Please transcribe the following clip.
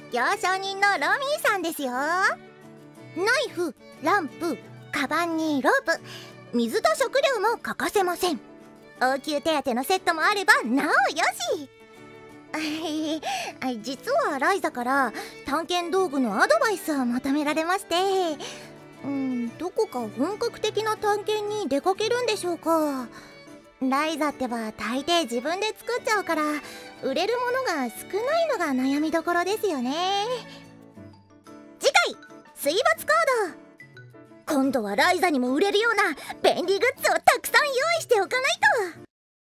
行商人のロミーさんですよ。ナイフ、ランプ、カバンにロープ、水と食料も欠かせません。応急手当のセットもあればなおよし。実はライザから探検道具のアドバイスを求められまして、どこか本格的な探検に出かけるんでしょうか。ライザってば大抵自分で作っちゃうから、売れるものが少ないのが悩みどころですよね。次回水没行動、今度はライザにも売れるような便利グッズをたくさん用意しておかないと。